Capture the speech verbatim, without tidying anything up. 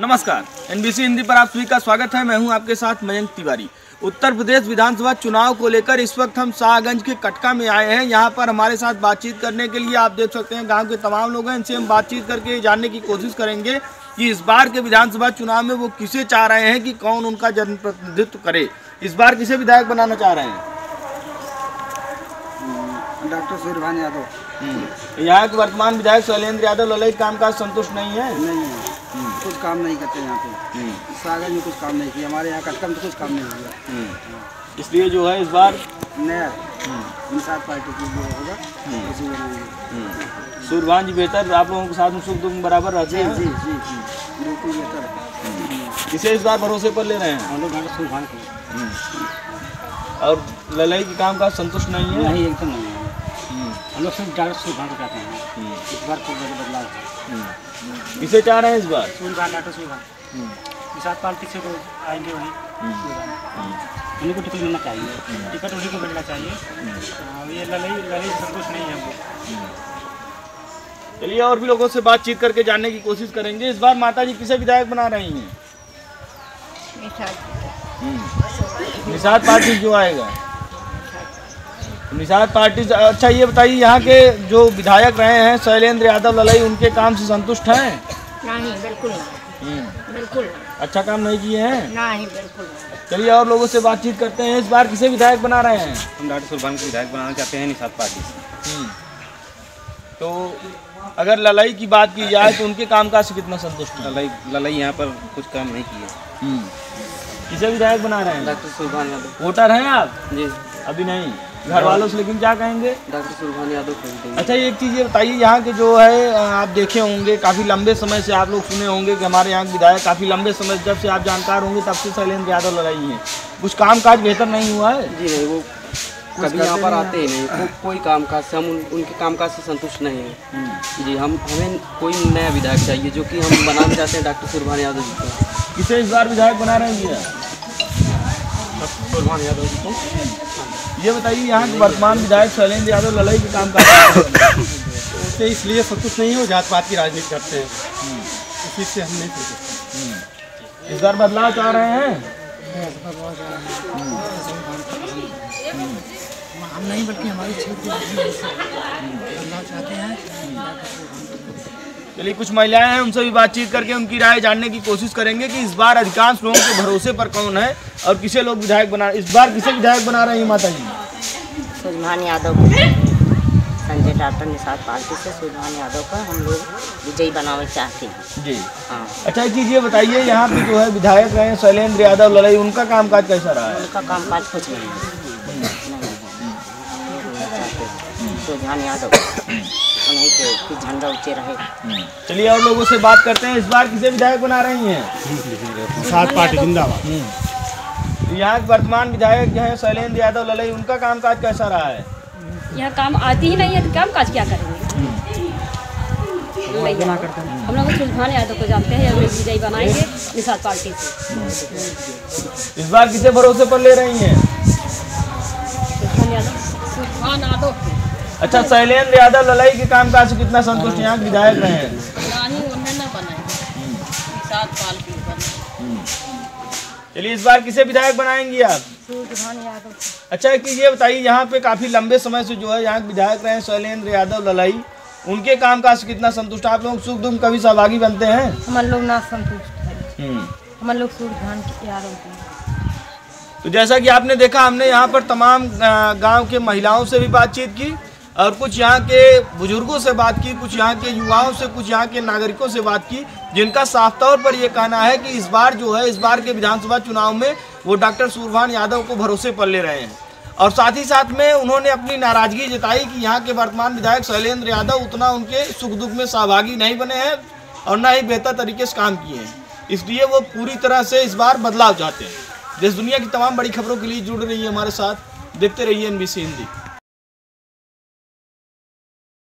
नमस्कार, एनबीसी हिंदी पर आप सभी का स्वागत है। मैं हूं आपके साथ मयंक तिवारी। उत्तर प्रदेश विधानसभा चुनाव को लेकर इस वक्त हम शाहगंज के कटका में आए हैं। यहां पर हमारे साथ बातचीत करने के लिए आप देख सकते हैं गांव के तमाम लोग हैं। इनसे हम बातचीत करके जानने की कोशिश करेंगे कि इस बार के विधानसभा चुनाव में वो किसे चाह रहे हैं कि कौन उनका जनप्रतिनिधित्व करे। इस बार किसे विधायक बनाना चाह रहे हैं? डॉक्टर सूर्यभान यादव। यहाँ के वर्तमान विधायक शैलेंद्र यादव ललई कामकाज संतुष्ट नहीं है? नहीं है, कुछ काम नहीं करते यहाँ पे। सागर में कुछ काम नहीं किया, हमारे यहाँ कटकम तो कुछ काम नहीं हुआ। इसलिए जो है इस बार नया इंसाफ पार्टी की जो होगा उसी बनाएंगे। सूर्यभान जी बेहतर, आप लोगों के साथ में सुख दुख बराबर रहते हैं? जी जी जी बिल्कुल बेहतर है। किसे इस बार भरोसे पर ले रहे हैं? हम लोग डॉक्टर सूर्यभान को। और ललई की काम का संतुष्ट नहीं है? नहीं, एकदम नहीं है। हम लोग सिर्फ डॉक्टर सूर्यभान को चाहते हैं। इस बार कोई बदलाव है। किसे चाह रहे हैं इस बार? सूर्यभान, डॉक्टर सूर्यभान। इंसाफ पार्टी से तो आएंगे वहीं। उन्हीं को टिकट मिलना चाहिए, टिकट उन्हीं को मिलना चाहिए। ये ललई ललई संतुष्ट नहीं है हमको। चलिए और भी लोगों से बातचीत करके जानने की कोशिश करेंगे। इस बार माता जी किसे विधायक बना रही हैं? निषाद पार्टी जो आएगा, निषाद पार्टी। अच्छा ये बताइए, यहाँ के जो विधायक रहे हैं शैलेंद्र यादव ललई, उनके काम से संतुष्ट हैं? नहीं, बिल्कुल नहीं, बिल्कुल नहीं। अच्छा काम नहीं किए हैं? नहीं, बिल्कुल नहीं। चलिए और लोगों से बातचीत करते हैं। इस बार किसे विधायक बना रहे हैं? हम डॉक्टर सूर्यभान को विधायक बनाना चाहते हैं निषाद पार्टी से। तो अगर ललई की बात की जाए तो उनके कामकाज से कितना संतुष्ट है? ललई ललई यहाँ पर कुछ काम नहीं किया। किसे विधायक बना रहे हैं? डॉक्टर सूर्यभान यादव। वोटर हैं आप? जी। अभी नहीं, घर वालों से, लेकिन क्या कहेंगे? डॉक्टर सूर्यभान यादव को। अच्छा एक चीज़ ये बताइए, यहाँ के जो है आप देखे होंगे काफ़ी लंबे समय से आप लोग सुने होंगे कि हमारे यहाँ के विधायक काफ़ी लंबे समय जब से आप जानकार होंगे तब से शैलेंद्र यादव ललई हैं। कुछ काम काज बेहतर नहीं हुआ है? जी नहीं, वो कभी यहाँ पर आते ही नहीं। को, कोई काम काज से हम उन, उनके काम काज से संतुष्ट नहीं हैं। जी हम हमें कोई नया विधायक चाहिए जो कि हम बनाना चाहते हैं डॉक्टर सूर्यभान यादव जी को। किसे इस बार विधायक बना रहे हैं? सूर्यभान यादव जी को। ये बताइए, यहाँ के वर्तमान विधायक शैलेंद्र यादव ललई के काम काज उससे इसलिए संतुष्ट नहीं हो, जात पात की राजनीति करते हैं, इसी से हम नहीं संतुष्ट। इस बार बदलाव चाह रहे हैं? हम नहीं, बल्कि हमारे क्षेत्र बदलाव चाहते हैं। चलिए कुछ महिलाएं हैं, उनसे भी बातचीत करके उनकी राय जानने की कोशिश करेंगे कि इस बार अधिकांश लोगों के भरोसे पर कौन है और किसे लोग विधायक बना इस बार किसे विधायक बना रही हैं माता जी? सूर्यभान यादव को, संजय डॉक्टर निषाद पार्टी से सूर्यभान यादव को हम लोग विजयी बनाना चाहते हैं। जी हाँ। अच्छा एक चीज़ ये बताइए, यहाँ पे जो है विधायक रहे हैं शैलेंद्र यादव ललई, उनका कामकाज कैसा रहा है? उनका कामकाज कुछ नहीं है। सूर्यभान यादव उन्हीं के झंडा ऊंचे रहे। चलिए और लोगों से बात करते हैं। इस बार किसे विधायक बना रही हैं? निषाद पार्टी जिंदाबाद। यहाँ के वर्तमान विधायक जो है शैलेंद्र यादव ललई, उनका कामकाज कैसा रहा है? यहाँ काम आती ही नहीं है तो काम काज क्या करेंगे? हम लोग सूर्यभान यादव को जानते हैं, हम लोग विजयी बनाएंगे निषाद पार्टी से। इस बार किसे भरोसे पर ले रही हैं? सूर्यभान यादव। सूर्यभान यादव। अच्छा शैलेंद्र यादव ललई के कामकाज से कितना संतुष्ट यहाँ विधायक रहे हैं? चलिए इस बार किसे विधायक बनाएंगी आप? सूर्यभान यादव। अच्छा एक चीज़ ये बताइए, यहाँ पे काफ़ी लंबे समय से जो है यहाँ के विधायक रहे हैं शैलेंद्र यादव ललई, उनके कामकाज से कितना संतुष्ट? आप लोग सुख दुख कभी सहभागी बनते हैं? हम लोग ना संतुष्ट है, हम लोग सूर्यभान यादव के। तो जैसा कि आपने देखा, हमने यहाँ पर तमाम गांव के महिलाओं से भी बातचीत की और कुछ यहाँ के बुजुर्गों से बात की, कुछ यहाँ के युवाओं से, कुछ यहाँ के नागरिकों से बात की, जिनका साफ तौर पर ये कहना है कि इस बार जो है इस बार के विधानसभा चुनाव में वो डॉक्टर सूर्यभान यादव को भरोसे पर ले रहे हैं। और साथ ही साथ में उन्होंने अपनी नाराजगी जताई कि यहाँ के वर्तमान विधायक शैलेंद्र यादव उतना उनके सुख दुख में सहभागी नहीं बने हैं और न ही बेहतर तरीके से काम किए हैं। इसलिए वो पूरी तरह से इस बार बदलाव चाहते हैं। देश दुनिया की तमाम बड़ी खबरों के लिए जुड़ रही है हमारे साथ, देखते रहिए एनबीसी हिंदी।